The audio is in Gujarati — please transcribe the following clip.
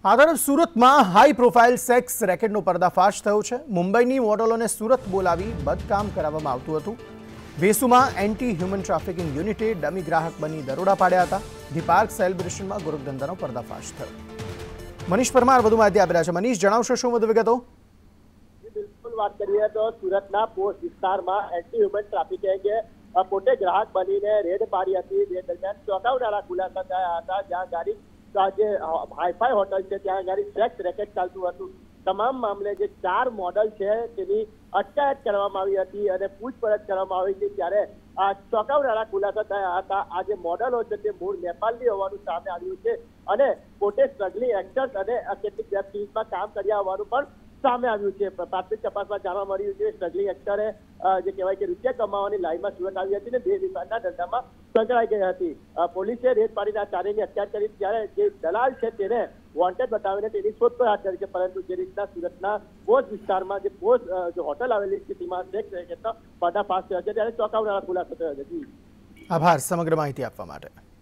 આ તરફ સુરતમાં હાઈ પ્રોફાઇલ સેક્સ રેકેટનો પર્દાફાશ થયો છે। મુંબઈની મોડલોને સુરત બોલાવી બદકામ કરાવવામાં આવતું હતું। વેસુમાં એન્ટી હ્યુમન ટ્રાફિકિંગ યુનિટે ડમી ગ્રાહક બની દરોડા પાડ્યા હતા। ધી પાર્ક સેલિબ્રેશનમાં ગોરખધંધાનો પર્દાફાશ થયો। મનીષ પરમાર વધુ માહિતી આપી રહ્યા છે। મનીષ, જણાવશો શું વધુ વિગતો? બિલકુલ, વાત કરીએ તો સુરતના પોસ્ટ વિસ્તારમાં એન્ટી હ્યુમન ટ્રાફિકિંગે પોતે ગ્રાહક બનીને રેડ પાડી હતી। જે દરમિયાન ચોંકાવનારા ખુલાસા થયા હતા। જ્યાં ગાડી જે હાઈફાઈ હોટલ છે ત્યાં ગાડી સેક્સ રેકેટ ચાલતું હતું। તમામ મામલે જે 4 મોડલ છે તેની અટકાયત કરવામાં આવી હતી અને પૂછપરછ કરવામાં આવી હતી। ત્યારે આ ચોંકાવનારા ખુલાસા થયા હતા। આ જે મોડલો છે તે મૂળ નેપાળની હોવાનું સામે આવ્યું છે અને પોતે સ્ટ્રગલિંગ એક્ટર્સ અને કેટલીક વેબ સિરીઝમાં કામ કર્યા હોવાનું પણ સામે આવ્યું છે। પ્રાથમિક તપાસમાં જાણવા મળ્યું છે સ્ટ્રગલિંગ એક્ટરે જે કહેવાય કે રૂપિયા કમાવાની લાઈનમાં સુરત આવી હતી ને 2 વિવાદના ધંધામાં સંકળાઈ ગઈ હતી। પોલીસે રેડ પાડીને આ ચારેયની અટકાયત કરી। ત્યારે જે દલાલ છે તેને વોન્ટેડ બતાવીને તેની શોધખોળ હાથ ધરી છે। પરંતુ જે રીતના સુરતના પોસ્ટ વિસ્તારમાં જે પોસ્ટ જે હોટલ આવેલી છે તેમાં સેક્સ રેકેટનો પર્દાફાશ થયો છે ત્યારે ચોંકાવનારા ખુલાસો થયો છે। આભાર સમગ્ર માહિતી આપવા માટે।